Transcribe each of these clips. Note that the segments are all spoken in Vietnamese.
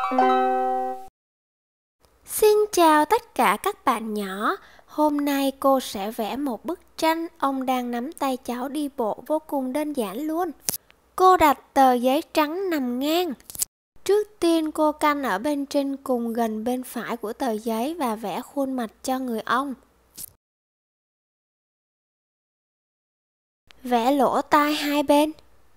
Xin chào tất cả các bạn nhỏ. Hôm nay cô sẽ vẽ một bức tranh ông đang nắm tay cháu đi bộ vô cùng đơn giản luôn. Cô đặt tờ giấy trắng nằm ngang. Trước tiên cô căn ở bên trên cùng gần bên phải của tờ giấy và vẽ khuôn mặt cho người ông. Vẽ lỗ tai hai bên.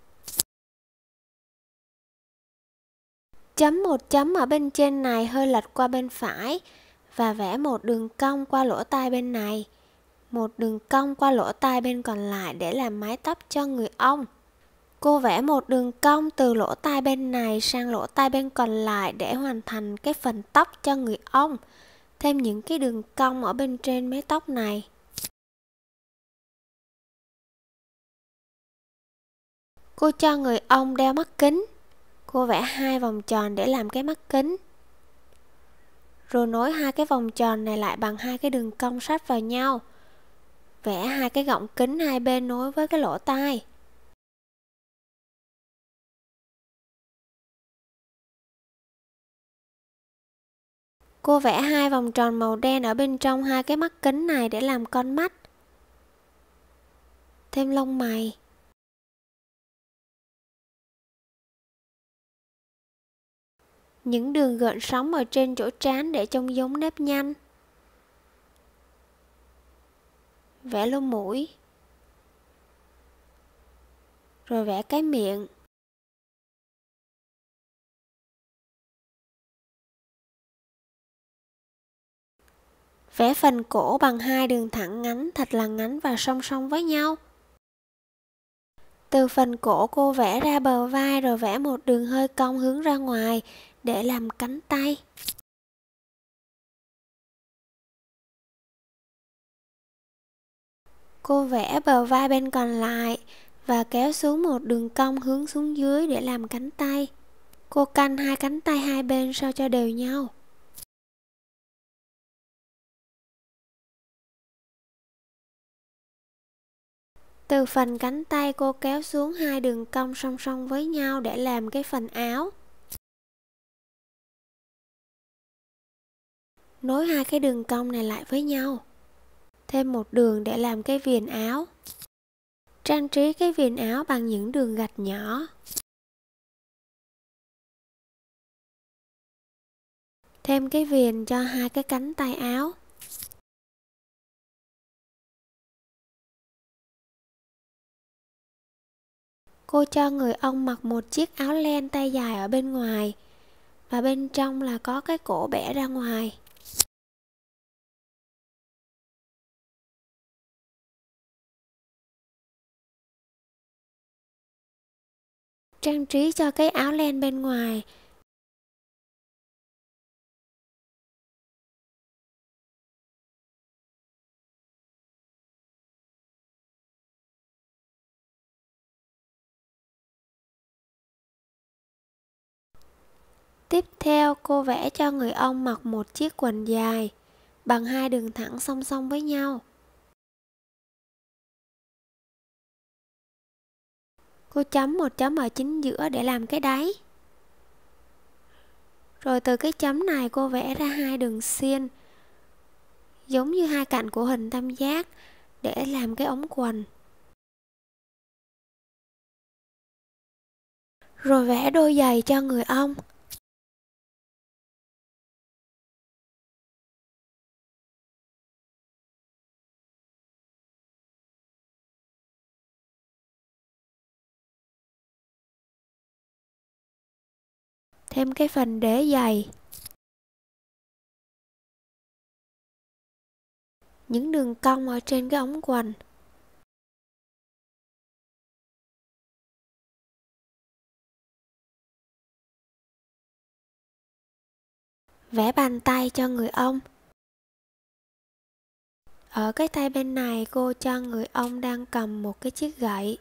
Chấm một chấm ở bên trên này hơi lệch qua bên phải và vẽ một đường cong qua lỗ tai bên này. Một đường cong qua lỗ tai bên còn lại để làm mái tóc cho người ông. Cô vẽ một đường cong từ lỗ tai bên này sang lỗ tai bên còn lại để hoàn thành cái phần tóc cho người ông. Thêm những cái đường cong ở bên trên mái tóc này. Cô cho người ông đeo mắt kính. Cô vẽ hai vòng tròn để làm cái mắt kính. Rồi nối hai cái vòng tròn này lại bằng hai cái đường cong sát vào nhau. Vẽ hai cái gọng kính hai bên nối với cái lỗ tai. Cô vẽ hai vòng tròn màu đen ở bên trong hai cái mắt kính này để làm con mắt. Thêm lông mày. Những đường gợn sóng ở trên chỗ trán để trông giống nếp nhăn. Vẽ lông mũi. Rồi vẽ cái miệng. Vẽ phần cổ bằng hai đường thẳng ngắn thật là ngắn và song song với nhau. Từ phần cổ cô vẽ ra bờ vai rồi vẽ một đường hơi cong hướng ra ngoài để làm cánh tay. Cô vẽ bờ vai bên còn lại và kéo xuống một đường cong hướng xuống dưới để làm cánh tay. Cô canh hai cánh tay hai bên sao cho đều nhau. Từ phần cánh tay cô kéo xuống hai đường cong song song với nhau để làm cái phần áo. Nối hai cái đường cong này lại với nhau. Thêm một đường để làm cái viền áo. Trang trí cái viền áo bằng những đường gạch nhỏ. Thêm cái viền cho hai cái cánh tay áo. Cô cho người ông mặc một chiếc áo len tay dài ở bên ngoài và bên trong là có cái cổ bẻ ra ngoài. Trang trí cho cái áo len bên ngoài. Tiếp theo cô vẽ cho người ông mặc một chiếc quần dài bằng hai đường thẳng song song với nhau. Cô chấm một chấm ở chính giữa để làm cái đáy. Rồi từ cái chấm này cô vẽ ra hai đường xiên giống như hai cạnh của hình tam giác để làm cái ống quần. Rồi vẽ đôi giày cho người ông. Thêm cái phần đế giày. Những đường cong ở trên cái ống quần. Vẽ bàn tay cho người ông. Ở cái tay bên này cô cho người ông đang cầm một cái chiếc gậy.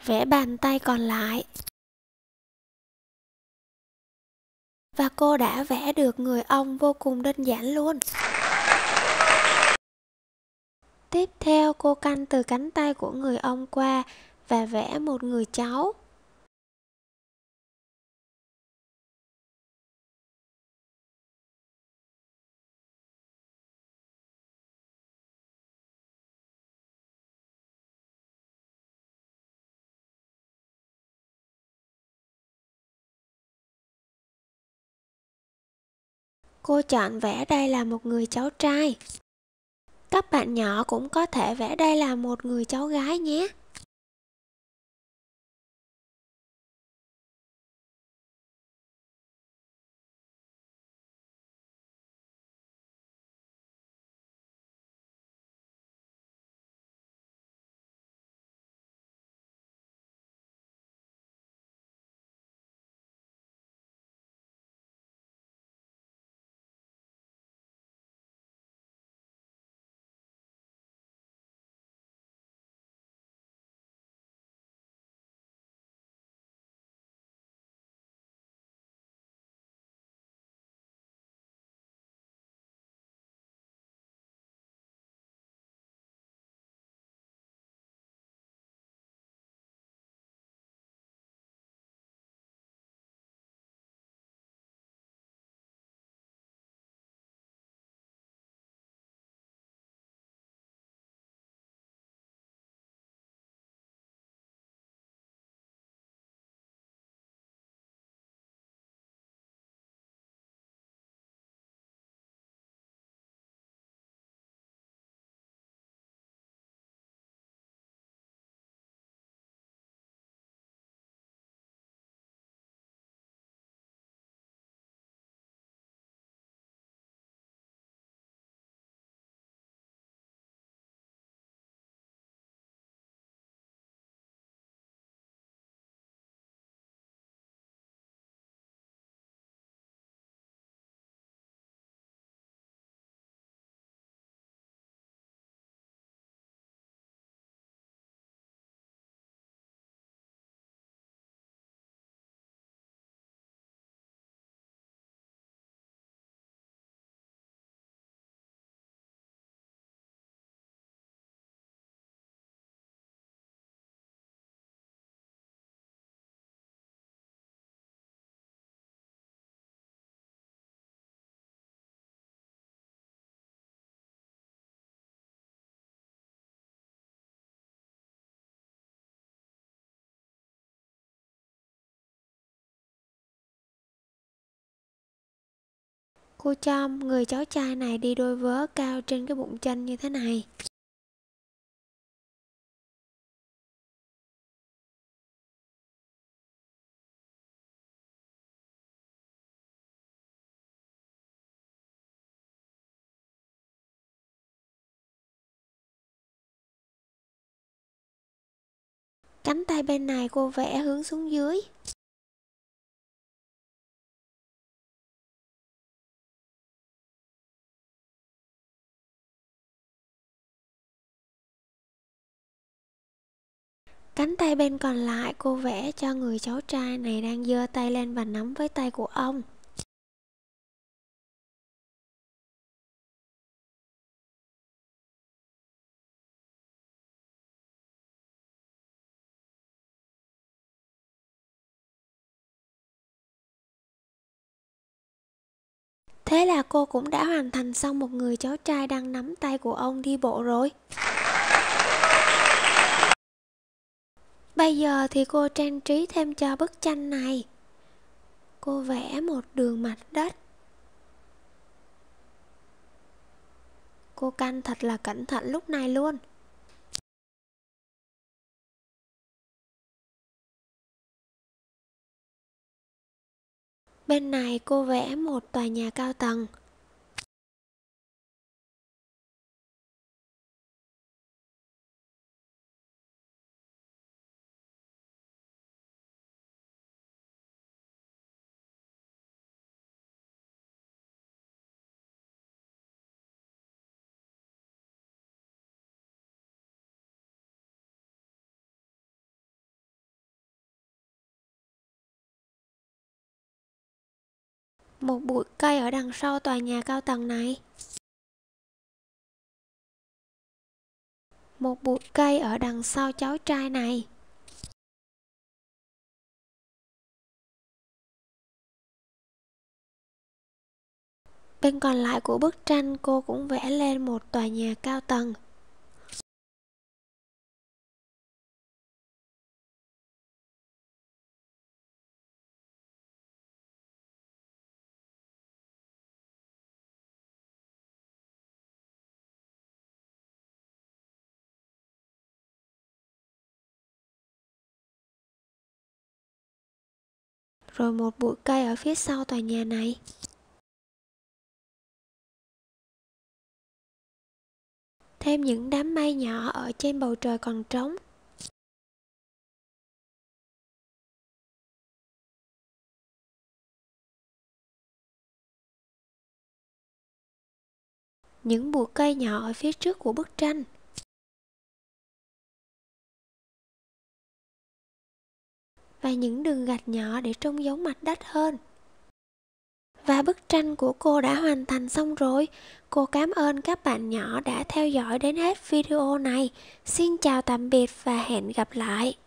Vẽ bàn tay còn lại. Và cô đã vẽ được người ong vô cùng đơn giản luôn. Tiếp theo cô canh từ cánh tay của người ong qua và vẽ một người cháu. Cô chọn vẽ đây là một người cháu trai. Các bạn nhỏ cũng có thể vẽ đây là một người cháu gái nhé. Cô cho người cháu trai này đi đôi vớ cao trên cái bụng chân như thế này. Cánh tay bên này cô vẽ hướng xuống dưới. Cánh tay bên còn lại cô vẽ cho người cháu trai này đang giơ tay lên và nắm với tay của ông. Thế là cô cũng đã hoàn thành xong một người cháu trai đang nắm tay của ông đi bộ rồi. Bây giờ thì cô trang trí thêm cho bức tranh này. Cô vẽ một đường mặt đất. Cô canh thật là cẩn thận lúc này luôn. Bên này cô vẽ một tòa nhà cao tầng. Một bụi cây ở đằng sau tòa nhà cao tầng này. Một bụi cây ở đằng sau cháu trai này. Bên còn lại của bức tranh cô cũng vẽ lên một tòa nhà cao tầng. Rồi một bụi cây ở phía sau tòa nhà này. Thêm những đám mây nhỏ ở trên bầu trời còn trống. Những bụi cây nhỏ ở phía trước của bức tranh. Và những đường gạch nhỏ để trông giống mặt đất hơn. Và bức tranh của cô đã hoàn thành xong rồi. Cô cảm ơn các bạn nhỏ đã theo dõi đến hết video này. Xin chào tạm biệt và hẹn gặp lại.